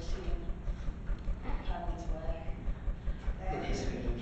seeing travelling to work. This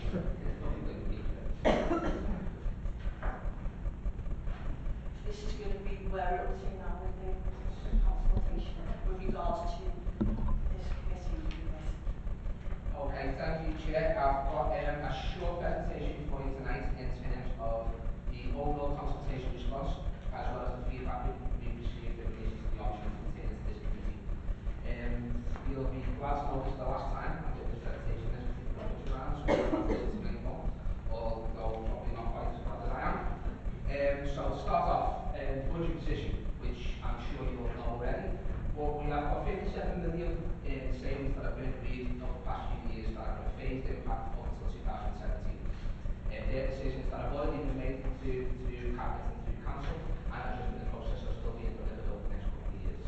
is going to be where we're up to now with the consultation with regards to this committee unit. Okay, thank you, Chair. I've got a short presentation for you tonight in terms of the overall consultation response, as well as the feedback we've received in relation to the options contained into this committee. You'll be glad to know this is the last time I did this presentation in this particular budget round, so I'm not going to make one, although probably not quite as bad as I am. So to start off, budget position, which I'm sure you all know already, but we have got 57 million in savings that have been agreed over the past few years that have a phased impact up until 2017. They're decisions that have already been made through Cabinet and through Council, and are just in the process of still being delivered over the next couple of years.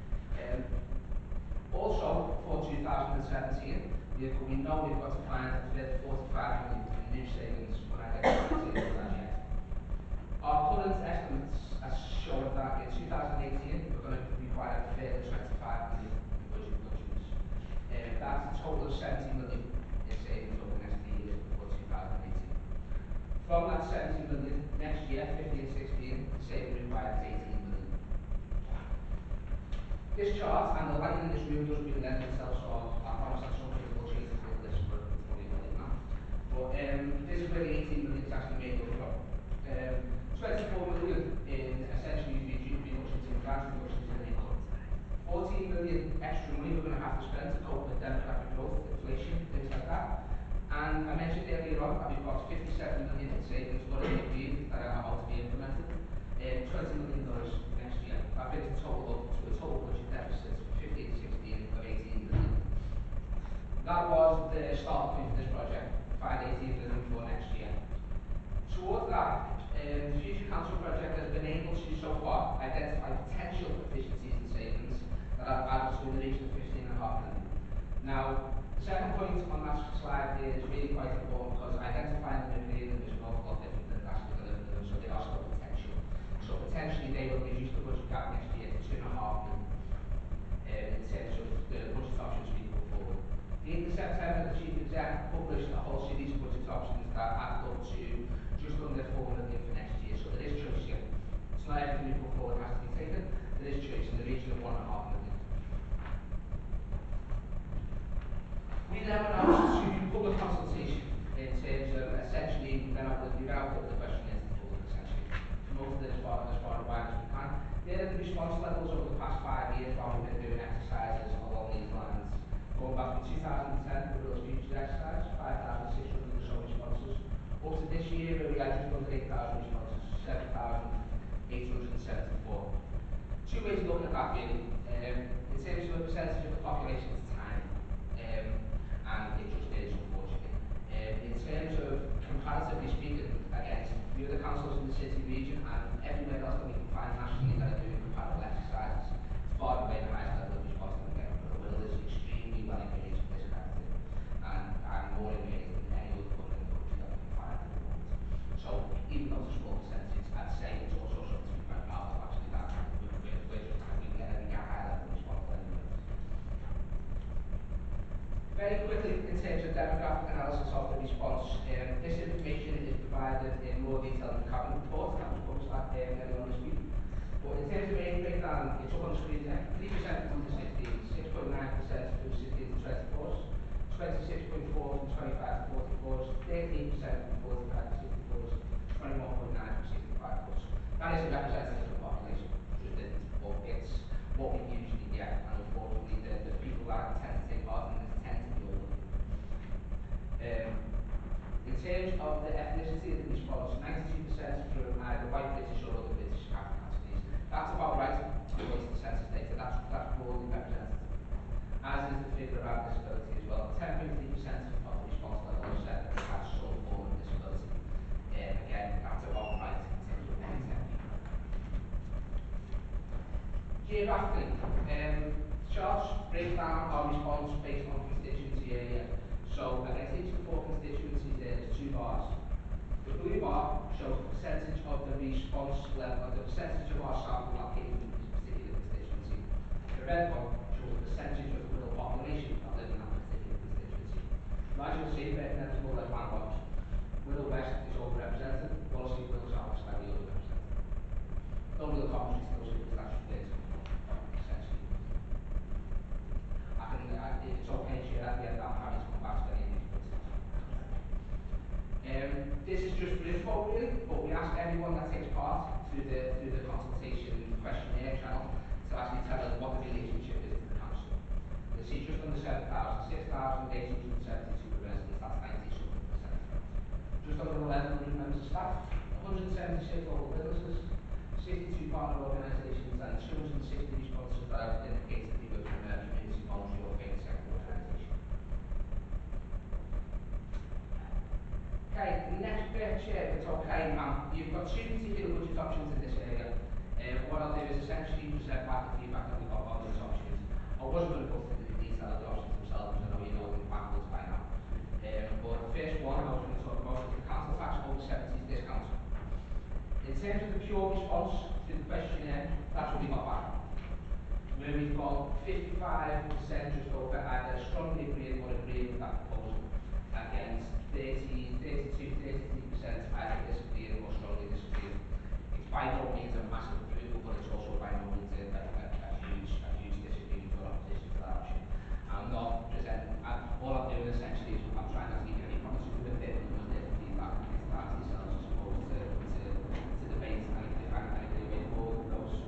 Also, for 2017, we know we've got to find a further 45 million in new savings when I get to the savings as yet. Our current estimates are showing that in 2018 we're going to require a further 25 million in budget reductions. That's a total of 70 million in savings over the next 3 years before 2018. From that 70 million, next year, 15 and 16, the saving required is 18 million. This chart and the lighting in this room doesn't really lend itself, so I promise that some people will change the full list for you now. But this is where the 18 million is actually made up from. 24 million in essentially reductions in grants, reductions in income. 14 million extra money we're going to have to spend to cope with demographic growth, inflation, things like that. And I mentioned earlier on that we've got 57 million in savings already agreed that are about to be implemented. $20 million next year. That brings the total up to a total budget deficit for 15 16 of 18 million. That was the start point for this project, 18 million for next year. Towards that, the Future Council project has been able to so far identify potential efficiencies and savings that have added to the region of 15.5 million. Now, the second point on that slide is really quite important because identifying them and agreeing them is an awful lot different than actually delivering them, so they are still potential. So potentially they will reduce the budget gap next year to 2.5 million in terms of the budget options we put forward. The 8th of September, the Chief Exec published a whole series of budget options that add up to just under 4 million for next year. So there is choice here. It's not everything we put forward has to be taken. There is choice in the region of 1.5 million. We then went out to public consultation in terms of essentially we went out with the questionnaires to public essentially. Promoted it as far and wide as we can. There are the response levels over the past 5 years while we've been doing exercises along these lines. Going back from 2010 with those futures exercise, 5,600 or so responses. Up to this year where we had just under 8,000 responses, 7,874. Two ways of looking at that really. In terms of the percentage of the population, it's tiny. And it just is, unfortunately. In terms of comparatively speaking against the other councils in the city region and everywhere else that we can find nationally that are doing comparable exercises, it's far and away the highest level of response that we get. The Will is extremely well engaged with this kind of thing, and more engaged than any other one in the country that we can find at the moment. So even though it's a small percentage, I'd say it's also something to be quite proud of actually that we're just we get a high level of response than anyone else. Very quickly, in terms of demographic analysis of the response, this information is provided in more detail in the Cabinet report that was published earlier on this week. But in terms of age breakdown, it's up on the screen there. 3% from the 16s, 6.9% from 16 to 24s, 26.4 from 25 to 44s, 13% from 45 to 64s, 21.9 from 65 plus. That is a representative of the population, just isn't, but it's what we usually get, and unfortunately the people that tend to take part in this tend to be older. In terms of the ethnicity of the response, 92% from either white British or other British categories. That's about right, according to the census data, that's broadly representative. As is the figure around disability as well. 10.3% of the response level said that they had some form of disability. Again, that's about right in terms of what we tend to. Geographically, charts break down our response based on constituency area. So against each of the 4 constituencies there's 2 bars. The blue bar shows the percentage of the response level, the percentage of our sample located in this particular constituency. The red one shows the percentage of the rural population 76 local businesses, 62 partner organisations and 260 responses that have indicated they were from a community voluntary or faith sector organisation. Okay, the next bit, if it's okay, you've got two particular budget options in this area. What I'll do is essentially present back the feedback that we got on those options. I wasn't going to go through the detail of the options themselves, because I know you know them backwards by now. But the first one I was going to talk about is the council tax over 70s discount. In terms of the pure response to the questionnaire, that's what we got back. Where we've got 55% just over either strongly agreeing or agreeing with that proposal, against 33% either disagreeing or strongly disagreeing. It's by no means a massive approval, but it's also by no means a huge disagreement or opposition to that option. I'm not presenting, all I'm doing essentially is I'm trying not to give you any promises with it, because there's feedback and it's down to yourselves as opposed to debate and agree with both of those.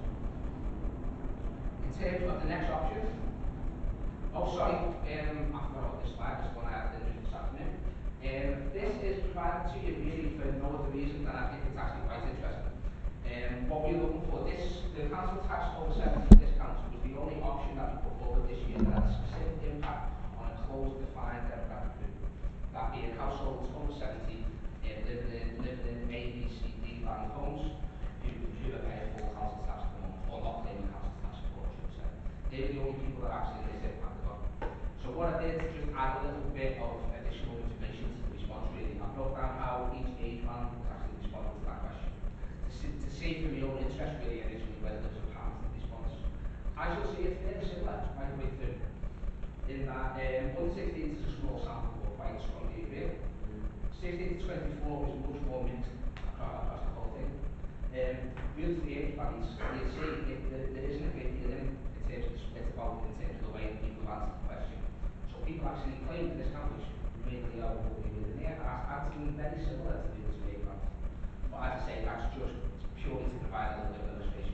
In terms of the next option, I forgot about this slide, this one I had to do this afternoon. This is provided to you really for no other reason than I think it's actually quite interesting. What we're looking for, the council tax over 70 discounts was the only option that we put forward this year that had a specific impact on a closed defined demographic group. That being households over 70, living in A, B, C, D band homes who are paying full council tax at the moment, or not paying council tax support, I should say. They're the only people that actually this impact on. So what I did is just add a little bit of additional information to the response really. I broke down how each age band was actually responding to that question. To see from your own interest really initially whether there was a pattern to the response. As you'll see, it's fairly similar right the way through. In that, 1 to 16 is a small sample but quite strongly agreed. 16 to 24 is much more mixed across the whole thing. Real to the age bands, you'll see there isn't a great deal in terms of the split about in terms of the way people have answered the question. So people actually claim this count, which really are what we did in there, as answering very similar to the other age bands. But as I say, that's just purely to provide a little bit of illustration.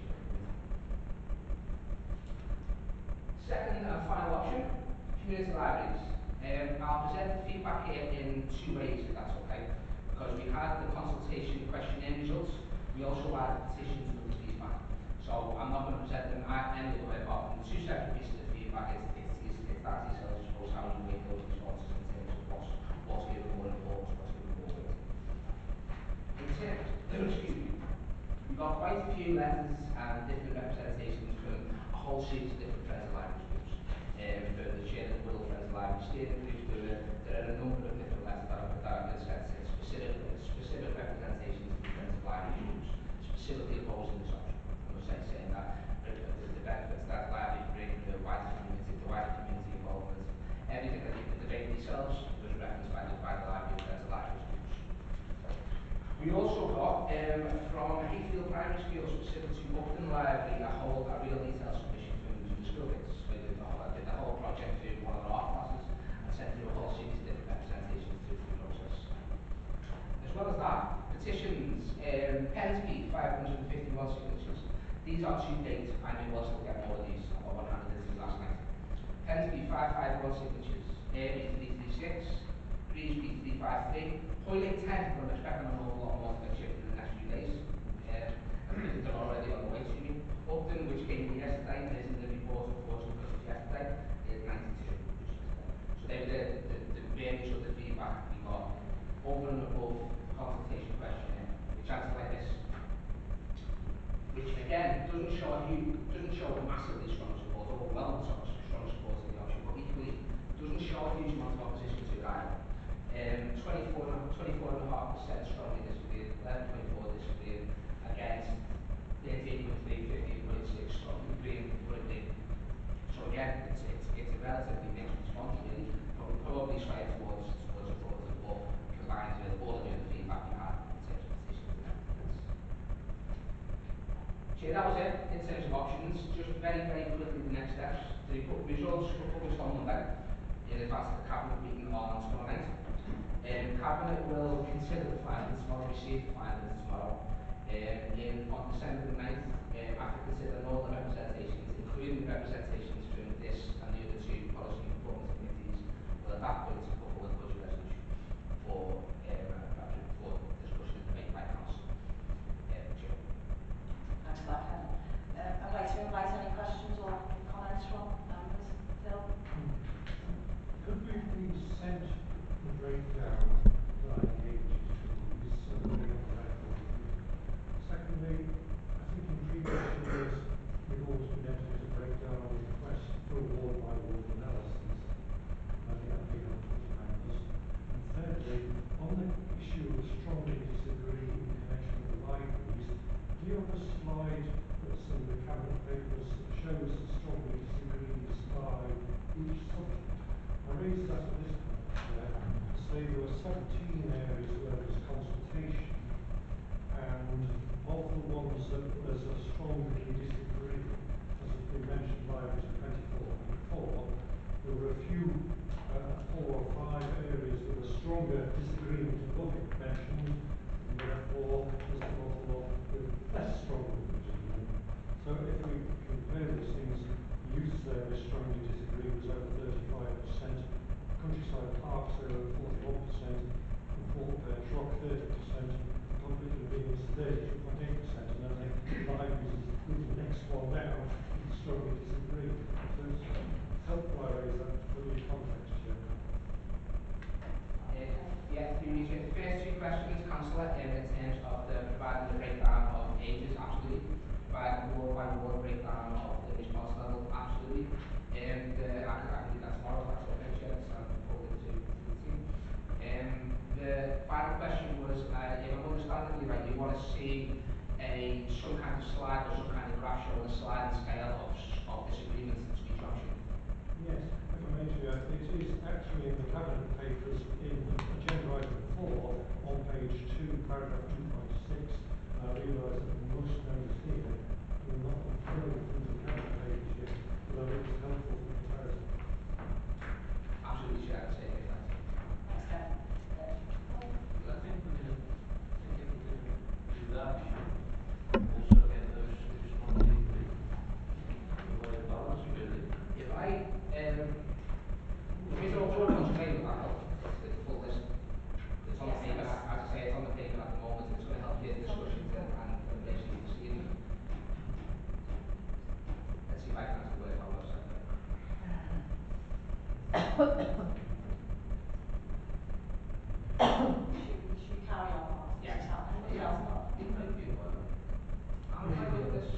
Second and final option, community libraries. I'll present the feedback here in two ways, if that's okay. Because we had the consultation questionnaire results, we also had petitions with the feedback. So I'm not going to present them any other way apart from two separate pieces of feedback. It's that yourselves, I suppose, how you make those responses in terms of what's given more importance, what's given more weight. In terms, excuse me, we've got quite a few letters and different representations from a whole series of different Friends of Libraries groups. For the Share the Will Friends of Libraries steering groups, there are a number of different letters that have been sent to specific representations of the Friends of Libraries groups, specifically opposing this option. Saying that the benefits that library bring to the wider community involvement, everything that you can debate themselves was referenced by the library Friends of Libraries groups. We also got from Hayfield Primary School, specific to Upton Library, a real detailed submission from the school kids. We did the whole project through one of our classes and sent through a whole series of different representations through the process. As well as that, petitions, Pensby, 551 signatures. These are to date, I may well still get more of these. I've got one handed into last night. Pensby, 551 signatures. Airby, 336. Greasby, 353. Hoylake, 10, but I'm expecting an awful lot more to get shipped in the next few days. I think they're already on the way to me. Upton, which came in yesterday, and is in the report, unfortunately, because it's yesterday, is 92. So they were the various of the feedback we got over and above the consultation questionnaire, which answers like this. Which again doesn't show a massively strong support, overwhelming strong support in the option, but equally doesn't show a huge amount of opposition to it either. 24.5% strongly disagreed, 11.4 disagreed, against 38.3, 15.6 strongly agreeing, but agreeing. So again, it's a relatively mixed response really, but we probably sway towards the ball, combined with all of the other feedback we had in terms of petitions and everything. So that was it in terms of options. Just very quickly the next steps. The results were published on Monday in advance of the Cabinet meeting on tomorrow night. Cabinet will consider the findings tomorrow, receive the findings tomorrow. On December the 9th, after considering all the representations, including the representations from this and the other two policy and performance committees, will at that point put forward the budget resolution for discussion and debate by Council. have a slide that's in the cabinet papers that shows the strongly disagrees by each subject. I raised that at this point to say there were 17 areas where there's consultation, and of the ones that there's a strongly disagree, as has been mentioned, libraries 24.4, there were a few, 4 or 5 areas with a stronger disagreement above it mentioned, and therefore there's an awful lot with less strong disagreement. So if we compare those things, youth service strongly disagree was over 35%, countryside parks over 41%, and Fort Birch Rock 30%, public convenience 32.8%, and then the libraries is the next one down, and strongly disagree. So it's helpful I raise that for the context here. Yeah, the first two questions, Councillor, in terms of providing the breakdown of ages, absolutely. Providing a ward-by-ward breakdown of the response level, absolutely. And I can do that tomorrow, if that's okay, Chair, so I'll forward it to the team. The final question was, if I'm understanding you right, you want to see some kind of slide or some kind of graph showing a sliding scale of disagreements in speech option. Yes, if I may, Chair, it is actually in the cabinet papers in agenda item 4 on page 2, paragraph 2.6. I realise that most members here will not have filled into the cabinet papers yet, but I think it's helpful for comparison. Absolutely, Chair, I'd say that. Thanks, Kevin. I think we can, if we can do that, we should also get those who strongly agree. Provide a balance, really. If I, the reason I'm talking about training about the full list, it's on the paper, as I say, it's on the paper at the moment, it's going to help you in discussions and basically this evening. Let's see if I can answer the word on our website. Should we carry on? Yeah. Anybody else got? It might be a while. I'm going to do this.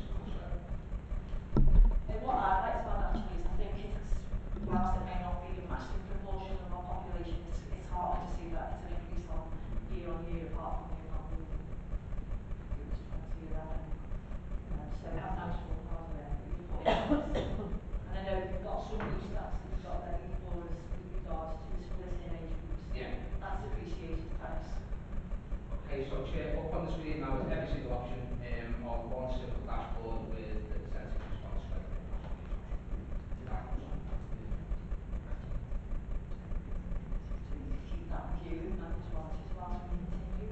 What I'd like to add actually is I think it's, whilst it may not be a massive proportion of our population, it's hard to see that it's an increase on year apart from the economy. It was 2011. So we have an actual part there that you put in. And I know you've got some new stats that you've got ready for us with regards to the split in age groups. Yeah. That's appreciated, thanks. Okay, so Chair, up on the screen now is every single option on one simple dashboard with the percentage response rate. So you can keep that with you, and just want to whilst we continue.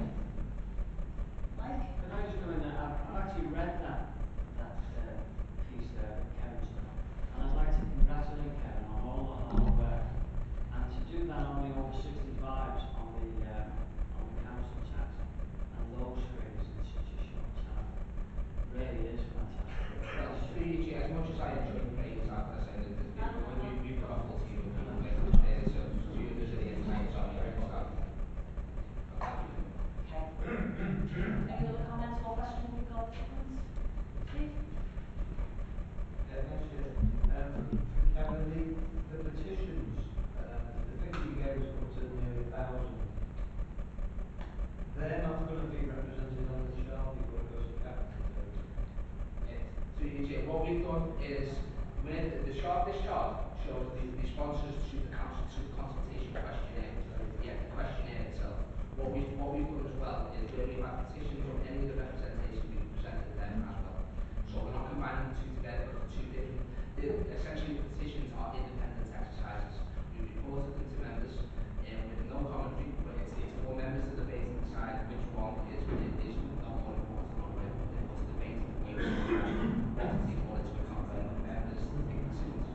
Mike? Could I just go in there? I've actually read that piece there that Kevin's done, and I'd like to congratulate Kevin on all the hard work, and to do that on the over 65s on the council tax and those figures in such a short time really is fantastic. Well, through you, Chair, as much as I enjoy the praise, I've got to say that we've got a full team of people making this clear, so you lose it in tonight, so I'm very proud. Thank you. Okay. Any other comments or questions we've got? Steve? Thanks, Chair. Kevin, the petitions, the figure you gave us up to nearly 1,000. They're not going to be represented on the chart before it goes to capital. Through you, Chair, what we've done is, with this chart shows the responses to the consultation questionnaire. Yeah, the questionnaire itself. What we've done as well is where we've had petitions from any of the representation we've presented them as well. So we're not combining the two together, but two different. Essentially, the petitions are independent exercises. We reported them to members with no commentary, but it's for members to debate and decide which one is not more important than another. It was debating the way we want to take more into account when the members make decisions.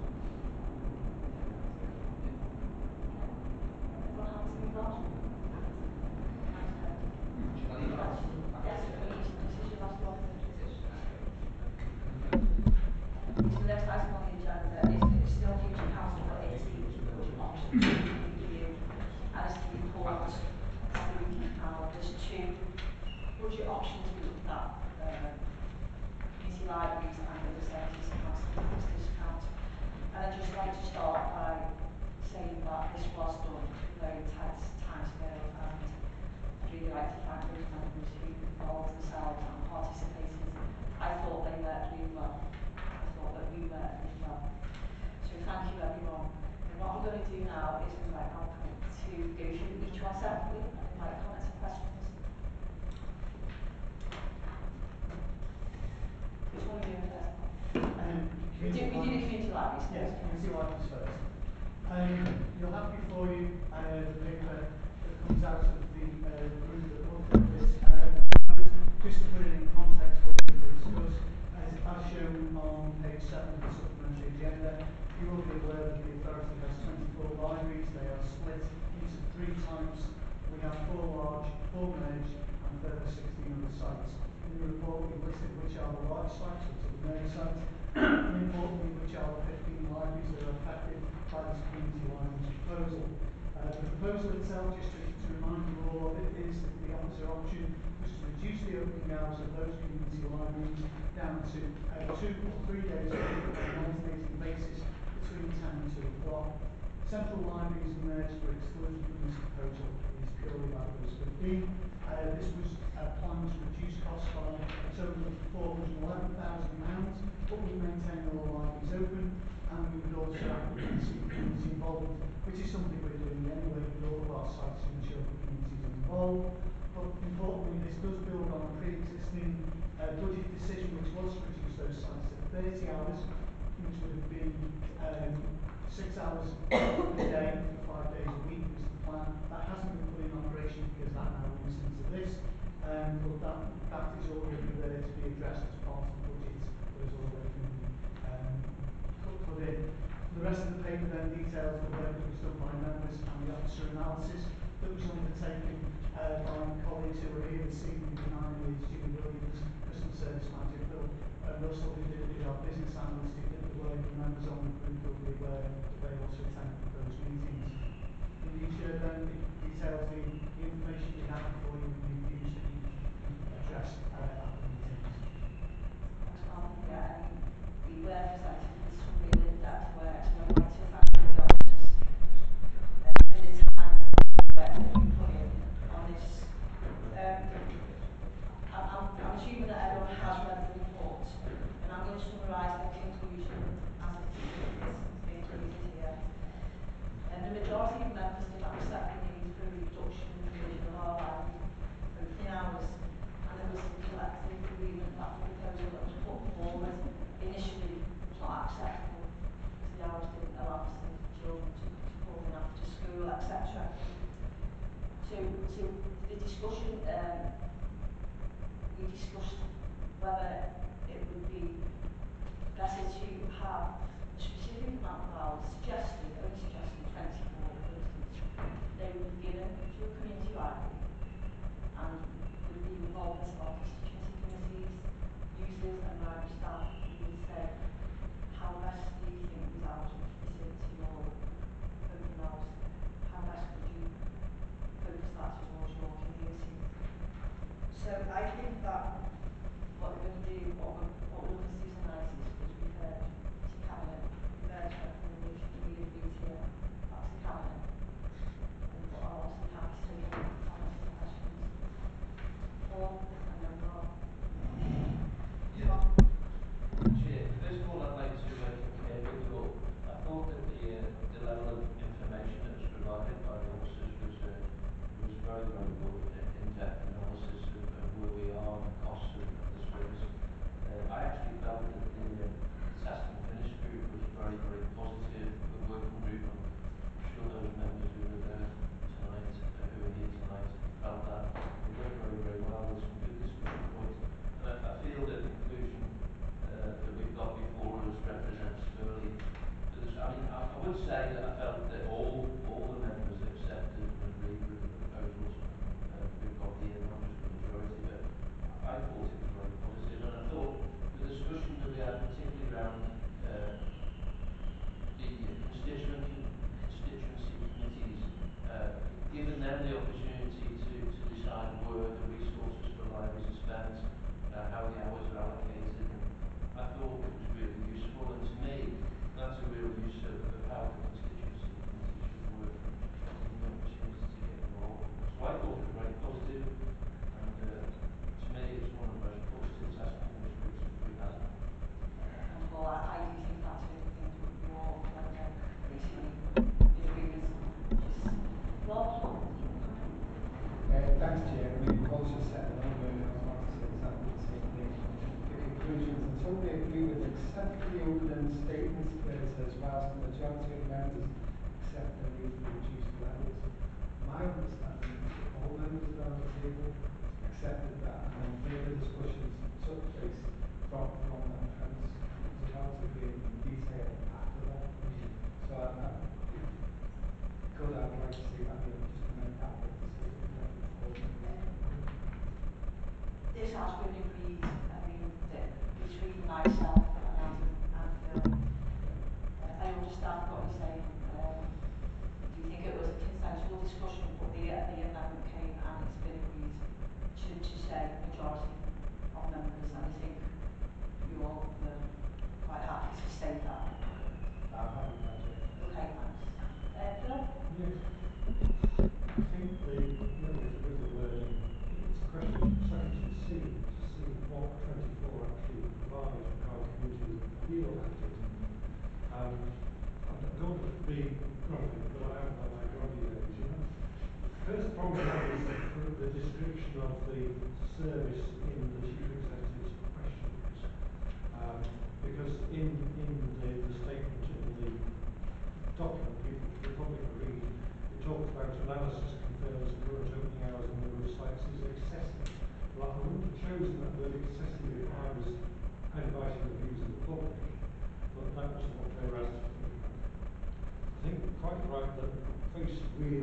Everyone happy with that? Shall I leave that? Yes, please. This is your last one. It is. So the next item on the agenda is still future council for 18 budget options review, and it's the report of the review panel. There's 2 budget options we looked at, community libraries and the percentage council tax discount. And I'd just like to start by saying that this was done with very tight timescale, and I'd really like to thank those members who involved themselves and participated do now is invite Malcolm to go through each one separately and invite comments and questions. Which one are we doing first? We do the community libraries first. Yes, community libraries first. You'll have before you the paper that comes out of the group that looked at this. Just to put it in context for you to discuss, as shown on page 7 of the supplementary agenda, you will be aware that the authority has 24 libraries. They are split into 3 types. We have 4 large, 4 merged, and further 16 other sites. In the report, we've listed which are the large sites, which are the merged sites, and importantly, which are the 15 libraries that are affected by this community libraries proposal. The proposal itself, just to remind you all of it, is that the officer option was to reduce the opening hours of those community libraries down to 2 or 3 days a week on an alternating basis between 10 and 2 o'clock. Central libraries and merged were excluded from this proposal. It is purely about those 15. This was planned to reduce costs by a total of £411,000, but we maintain all libraries open, and we would also see community involvement, which is something we're doing anyway with all of our sites to ensure the community is involved. But importantly, this does build on a pre-existing budget decision which was to reduce those sites to 30 hours, which would have been 6 hours a day for 5 days a week was the plan. That hasn't been put in operation because that now moves into this, but that is already there to be addressed as part of the budget that has already been put in. The rest of the paper then details the work that was done by members and the officer analysis that was undertaken by colleagues who are here this evening behind me, Julie Williams, Customer Service Manager Phil Russell, who did our business analyst, who did the work, and members on the group will be aware that they also attended those meetings. The future then details the information we have before you and the views that you address at the meetings. Thanks, Mark. Yeah, we were presented with some really in-depth work, so I'd like to thank all the officers for the time and work that you put in on this. I'm assuming that everyone has read the report, and I'm going to summarise the conclusion as it is included here. The majority of members did accept the need for a reduction in the provision of our library opening hours, and there was some collective agreement that the proposal that was put forward initially was not acceptable because the hours didn't allow for children to come in after school, etc. So the discussion, we discussed whether it would be better to have a specific amount of hours suggested, only suggested 24 for instance, they would be given to a community library and would be involved as our constituency committees, users and library staff. We would say, how best do you think these hours would fit into your open hours? How best would you focus that towards your community? So I think that what we're going to do, what we're looking to do tonight is refer to Cabinet, refer to recommendation that we agreed here, back to Cabinet. And but I'll also be happy to take any comments and questions. Paul, and then Rob. Yeah. Chair, first of all, I'd like to concur with you all. I thought that the level of information that was provided by the officers was very, very good, in-depth analysis of where we are and the costs of the service. I actually felt that the test and finish group was very, very positive. The working group, I'm sure those members who were there tonight, who are here tonight, felt that they worked very, very well with some good discussion points. And I feel that the conclusion that we've got before us represents fairly. I would say that I felt that all the members accepted and agreed with the proposals we've got here, not just the majority, but I thought it was very positive, and I thought the discussion that we had, particularly around the constituency committees, giving them the opportunity to decide where the resources for libraries are spent, how the hours are allocated, and I thought it was really useful, and to me, that's a real use of how the constituency where it says, whilst the majority of members accept the need for reduced levels, my understanding is that all members around the table accepted that, and then further discussions took place from that premise. It was about to be in detail after that meeting. So I'd like to see that, just to make that bit This has been agreed, I mean, between myself and Adam and Phil. I understand what you're saying. Do you think it was a consensual discussion, but the amendment came and it's been agreed to say majority of members, and I think you all were quite happy to say that. Okay, thanks. Phil? Yes. I think with the wording, it's a question of section C to see what 24 actually provides for our community appeal active. I don't want to be grumpy, but I am by my grumpy age, you know. First problem is the description of the service in the chief executive's questions. Because in the statement in the document the public read, it talks about analysis confirms the current opening hours and number of sites is excessive. Well, I wouldn't have chosen that word excessive if I was advising the views of the public, but that was what they were asked to think about. I think quite right that faced with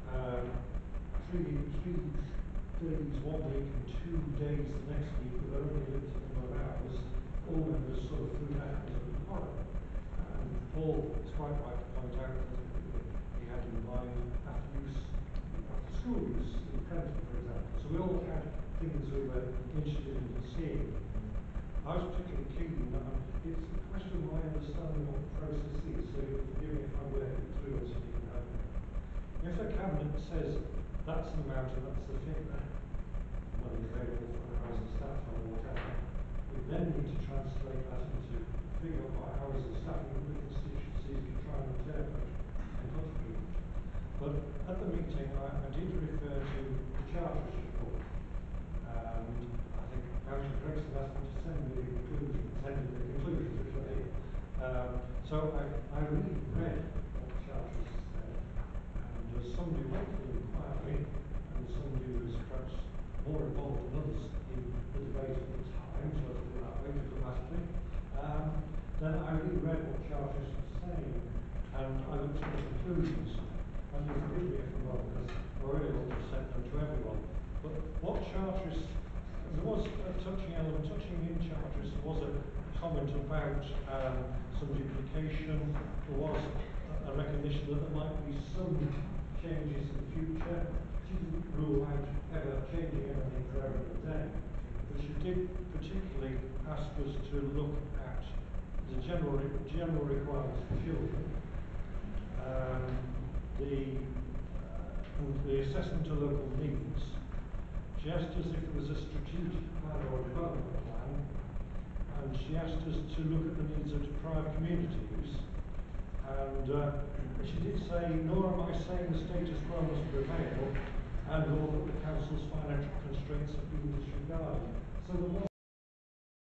3 days 1 week and 2 days the next week with only a limited number of hours, all members sort of threw that as a horror. And Paul is quite right to point out that he had in mind after school use in Prenton, for example. So we all had things we were interested in seeing. I was particularly keen that it's a question of my understanding what the process is, so you'll forgive me if I work it through as you can have it. If a cabinet says that's the amount and that's the figure, money available for hours of staff or whatever, we then need to translate that into a figure by hours of staff that the constituencies can try and interpret and contribute. But at the meeting I did refer to the Charters report. I think Councillor Gregson asked me to send me the conclusions, which I did. So I really read what the Charters said, and as somebody who went to the inquiry, and somebody who was perhaps more involved than others in the debate at the time, so I put it that way diplomatically, then I really read what Charters was saying, and I looked at the conclusions, and you forgive me if I'm wrong, because I really want to send them to everyone. But what Charters, there was a touching element, touching in Charters, there was a comment about some duplication, there was a recognition that there might be some changes in the future. She didn't rule out ever changing anything for every day, but she did particularly ask us to look at the general requirements for children, the assessment of local needs. She asked us if there was a strategic plan or a development plan, and she asked us to look at the needs of deprived communities. And she did say, nor am I saying the status quo must prevail, and or that the council's financial constraints have been disregarded. So there was